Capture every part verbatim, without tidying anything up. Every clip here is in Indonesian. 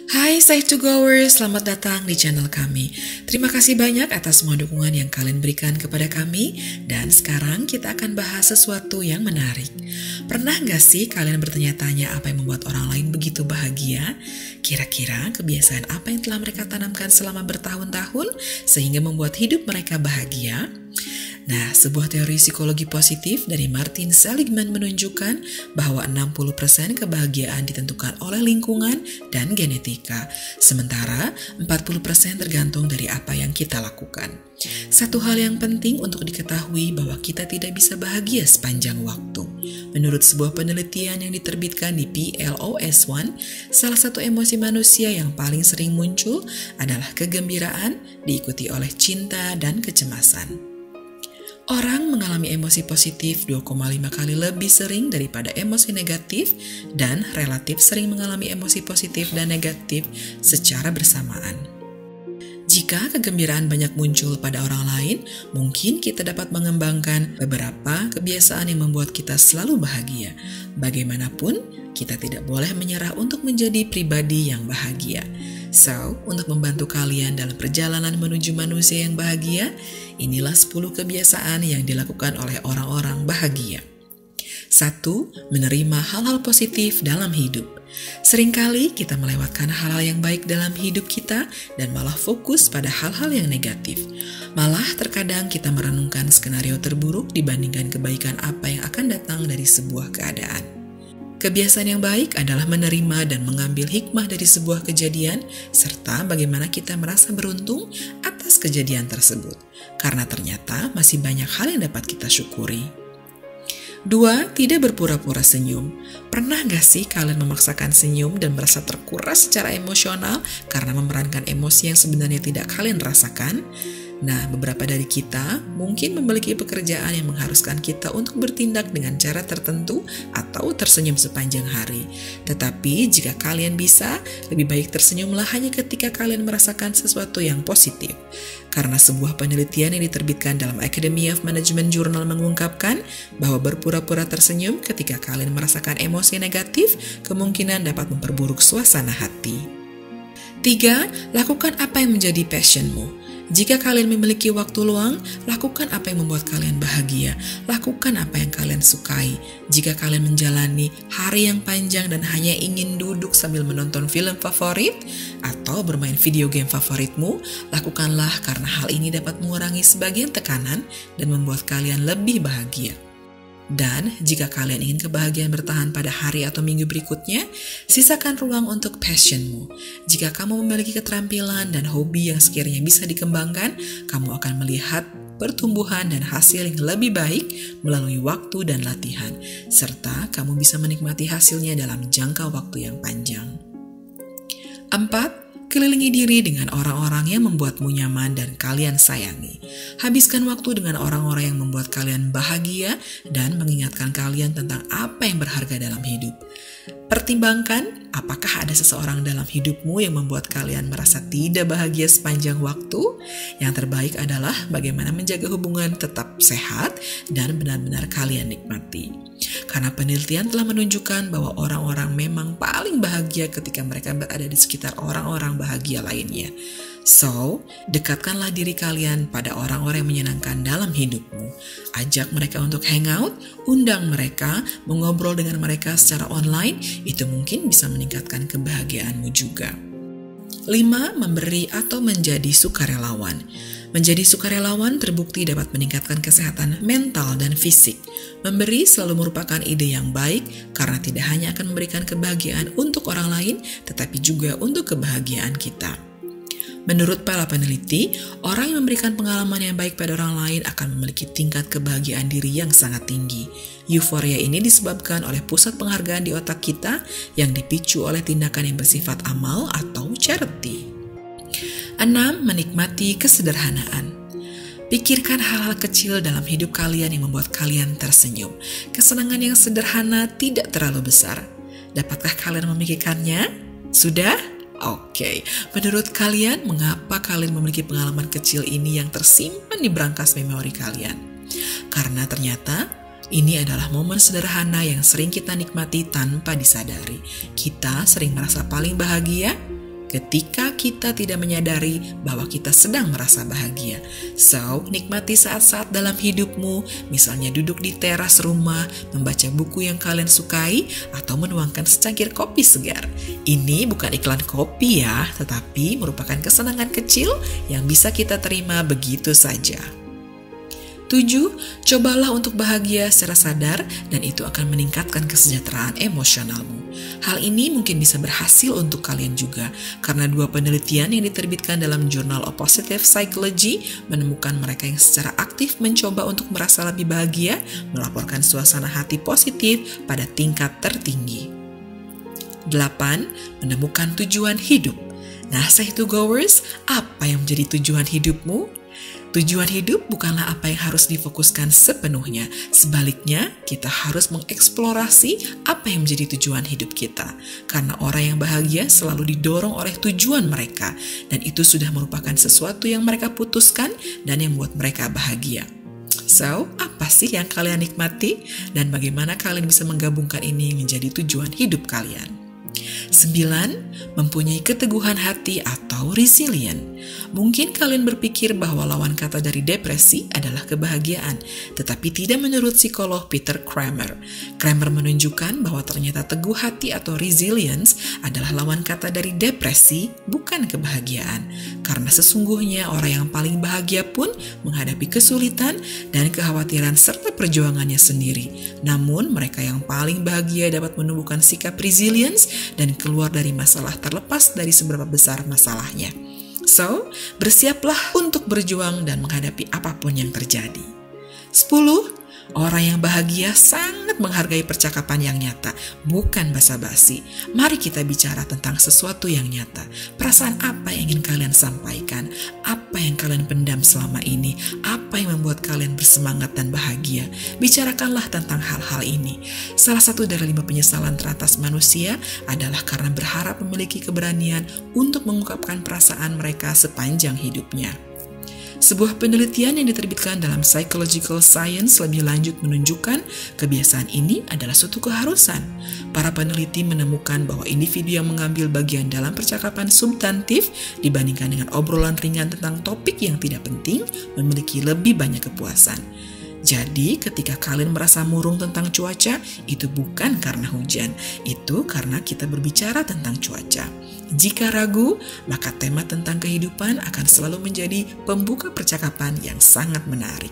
Hai Say to Goers, selamat datang di channel kami. Terima kasih banyak atas semua dukungan yang kalian berikan kepada kami. Dan sekarang kita akan bahas sesuatu yang menarik. Pernah gak sih kalian bertanya-tanya apa yang membuat orang lain begitu bahagia? Kira-kira kebiasaan apa yang telah mereka tanamkan selama bertahun-tahun sehingga membuat hidup mereka bahagia? Nah, sebuah teori psikologi positif dari Martin Seligman menunjukkan bahwa enam puluh persen kebahagiaan ditentukan oleh lingkungan dan genetika, sementara empat puluh persen tergantung dari apa yang kita lakukan. Satu hal yang penting untuk diketahui bahwa kita tidak bisa bahagia sepanjang waktu. Menurut sebuah penelitian yang diterbitkan di P L O S One, salah satu emosi manusia yang paling sering muncul adalah kegembiraan, diikuti oleh cinta dan kecemasan. Orang mengalami emosi positif dua koma lima kali lebih sering daripada emosi negatif dan relatif sering mengalami emosi positif dan negatif secara bersamaan. Jika kegembiraan banyak muncul pada orang lain, mungkin kita dapat mengembangkan beberapa kebiasaan yang membuat kita selalu bahagia. Bagaimanapun, kita tidak boleh menyerah untuk menjadi pribadi yang bahagia. So, untuk membantu kalian dalam perjalanan menuju manusia yang bahagia, inilah sepuluh kebiasaan yang dilakukan oleh orang-orang bahagia. Satu, menerima hal-hal positif dalam hidup. Seringkali kita melewatkan hal-hal yang baik dalam hidup kita dan malah fokus pada hal-hal yang negatif. Malah terkadang kita merenungkan skenario terburuk dibandingkan kebaikan apa yang akan datang dari sebuah keadaan. Kebiasaan yang baik adalah menerima dan mengambil hikmah dari sebuah kejadian, serta bagaimana kita merasa beruntung atas kejadian tersebut, karena ternyata masih banyak hal yang dapat kita syukuri. Dua, tidak berpura-pura senyum. Pernah gak sih kalian memaksakan senyum dan merasa terkuras secara emosional karena memerankan emosi yang sebenarnya tidak kalian rasakan? Nah, beberapa dari kita mungkin memiliki pekerjaan yang mengharuskan kita untuk bertindak dengan cara tertentu atau tersenyum sepanjang hari. Tetapi jika kalian bisa, lebih baik tersenyumlah hanya ketika kalian merasakan sesuatu yang positif. Karena sebuah penelitian yang diterbitkan dalam Academy of Management Journal mengungkapkan bahwa berpura-pura tersenyum ketika kalian merasakan emosi negatif kemungkinan dapat memperburuk suasana hati. Tiga, lakukan apa yang menjadi passionmu. Jika kalian memiliki waktu luang, lakukan apa yang membuat kalian bahagia. Lakukan apa yang kalian sukai. Jika kalian menjalani hari yang panjang dan hanya ingin duduk sambil menonton film favorit atau bermain video game favoritmu, lakukanlah karena hal ini dapat mengurangi sebagian tekanan dan membuat kalian lebih bahagia. Dan jika kalian ingin kebahagiaan bertahan pada hari atau minggu berikutnya, sisakan ruang untuk passionmu. Jika kamu memiliki keterampilan dan hobi yang sekiranya bisa dikembangkan, kamu akan melihat pertumbuhan dan hasil yang lebih baik melalui waktu dan latihan, serta kamu bisa menikmati hasilnya dalam jangka waktu yang panjang. Empat, kelilingi diri dengan orang-orang yang membuatmu nyaman dan kalian sayangi. Habiskan waktu dengan orang-orang yang membuat kalian bahagia dan mengingatkan kalian tentang apa yang berharga dalam hidup. Pertimbangkan apakah ada seseorang dalam hidupmu yang membuat kalian merasa tidak bahagia sepanjang waktu. Yang terbaik adalah bagaimana menjaga hubungan tetap sehat dan benar-benar kalian nikmati. Karena penelitian telah menunjukkan bahwa orang-orang memang paling bahagia ketika mereka berada di sekitar orang-orang bahagia lainnya. So, dekatkanlah diri kalian pada orang-orang yang menyenangkan dalam hidupmu. Ajak mereka untuk hangout, undang mereka, mengobrol dengan mereka secara online, itu mungkin bisa meningkatkan kebahagiaanmu juga. Lima, memberi atau menjadi sukarelawan. Menjadi sukarelawan terbukti dapat meningkatkan kesehatan mental dan fisik. Memberi selalu merupakan ide yang baik karena tidak hanya akan memberikan kebahagiaan untuk orang lain, tetapi juga untuk kebahagiaan kita. Menurut para peneliti, orang yang memberikan pengalaman yang baik pada orang lain akan memiliki tingkat kebahagiaan diri yang sangat tinggi. Euforia ini disebabkan oleh pusat penghargaan di otak kita yang dipicu oleh tindakan yang bersifat amal atau charity. Enam, menikmati kesederhanaan. Pikirkan hal-hal kecil dalam hidup kalian yang membuat kalian tersenyum. Kesenangan yang sederhana tidak terlalu besar. Dapatkah kalian memikirkannya? Sudah? Oke, okay. Menurut kalian, mengapa kalian memiliki pengalaman kecil ini yang tersimpan di brankas memori kalian? Karena ternyata ini adalah momen sederhana yang sering kita nikmati tanpa disadari. Kita sering merasa paling bahagia ketika kita tidak menyadari bahwa kita sedang merasa bahagia. So, nikmati saat-saat dalam hidupmu, misalnya duduk di teras rumah, membaca buku yang kalian sukai, atau menuangkan secangkir kopi segar. Ini bukan iklan kopi ya, tetapi merupakan kesenangan kecil yang bisa kita terima begitu saja. Tujuh, cobalah untuk bahagia secara sadar dan itu akan meningkatkan kesejahteraan emosionalmu. Hal ini mungkin bisa berhasil untuk kalian juga karena dua penelitian yang diterbitkan dalam Journal of Positive Psychology menemukan mereka yang secara aktif mencoba untuk merasa lebih bahagia melaporkan suasana hati positif pada tingkat tertinggi. Delapan, menemukan tujuan hidup. Nah, say to goers, apa yang menjadi tujuan hidupmu? Tujuan hidup bukanlah apa yang harus difokuskan sepenuhnya. Sebaliknya, kita harus mengeksplorasi apa yang menjadi tujuan hidup kita. Karena orang yang bahagia selalu didorong oleh tujuan mereka. Dan itu sudah merupakan sesuatu yang mereka putuskan dan yang membuat mereka bahagia. So, apa sih yang kalian nikmati? Dan bagaimana kalian bisa menggabungkan ini menjadi tujuan hidup kalian? Sembilan, mempunyai keteguhan hati atau resilient. Mungkin kalian berpikir bahwa lawan kata dari depresi adalah kebahagiaan, tetapi tidak menurut psikolog Peter Kramer. Kramer menunjukkan bahwa ternyata teguh hati atau resilience adalah lawan kata dari depresi, bukan kebahagiaan. Karena sesungguhnya orang yang paling bahagia pun menghadapi kesulitan dan kekhawatiran serta perjuangannya sendiri. Namun, mereka yang paling bahagia dapat menumbuhkan sikap resilience dan keluar dari masalah terlepas dari seberapa besar masalahnya. So, bersiaplah untuk berjuang dan menghadapi apapun yang terjadi. Sepuluh. Orang yang bahagia sangat menghargai percakapan yang nyata, bukan basa-basi. Mari kita bicara tentang sesuatu yang nyata. Perasaan apa yang ingin kalian sampaikan? Apa yang kalian pendam selama ini? Apa yang membuat kalian bersemangat dan bahagia? Bicarakanlah tentang hal-hal ini. Salah satu dari lima penyesalan teratas manusia adalah karena berharap memiliki keberanian untuk mengungkapkan perasaan mereka sepanjang hidupnya. Sebuah penelitian yang diterbitkan dalam Psychological Science lebih lanjut menunjukkan kebiasaan ini adalah suatu keharusan. Para peneliti menemukan bahwa individu yang mengambil bagian dalam percakapan substantif dibandingkan dengan obrolan ringan tentang topik yang tidak penting memiliki lebih banyak kepuasan. Jadi, ketika kalian merasa murung tentang cuaca, itu bukan karena hujan, itu karena kita berbicara tentang cuaca. Jika ragu, maka tema tentang kehidupan akan selalu menjadi pembuka percakapan yang sangat menarik.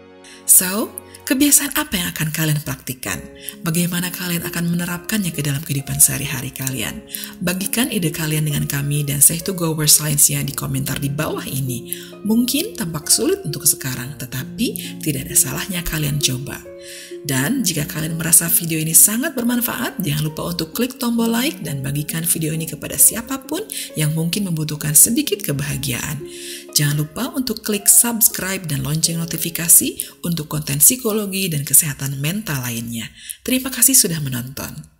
So, kebiasaan apa yang akan kalian praktikkan? Bagaimana kalian akan menerapkannya ke dalam kehidupan sehari-hari kalian? Bagikan ide kalian dengan kami dan say to goers lainnya di komentar di bawah ini. Mungkin tampak sulit untuk sekarang, tetapi tidak ada salahnya kalian coba. Dan jika kalian merasa video ini sangat bermanfaat, jangan lupa untuk klik tombol like dan bagikan video ini kepada siapapun yang mungkin membutuhkan sedikit kebahagiaan. Jangan lupa untuk klik subscribe dan lonceng notifikasi untuk konten psikologi dan kesehatan mental lainnya. Terima kasih sudah menonton.